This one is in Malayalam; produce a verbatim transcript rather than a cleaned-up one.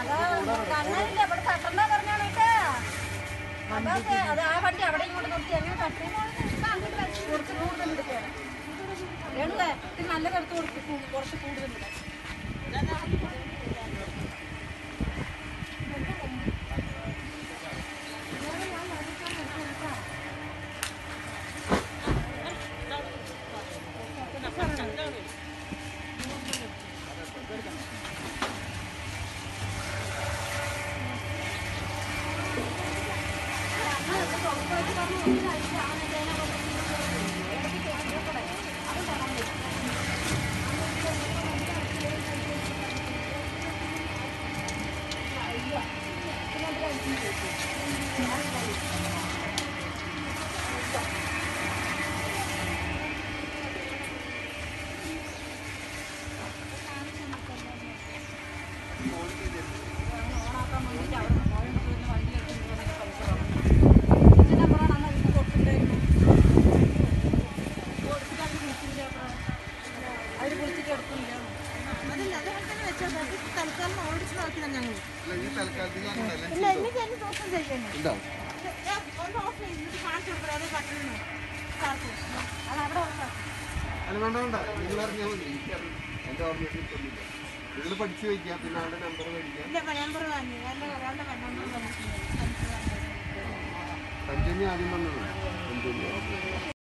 അത് ആ വണ്ടി അവിടെ ഇങ്ങോട്ട് നിർത്തി അങ്ങനെ തട്ടി കുറച്ച് കൂടുതൽ എടുക്കുക വേണുവേ ഇത് നല്ല കരുത്ത് കൊടുക്കും കുറച്ച് കൂടുതൽ പഠിച്ചു വയ്ക്കുക പിന്നെ അവരുടെ നമ്പർ മേടിക്കാം. പഞ്ചമി ആദ്യം വന്നത്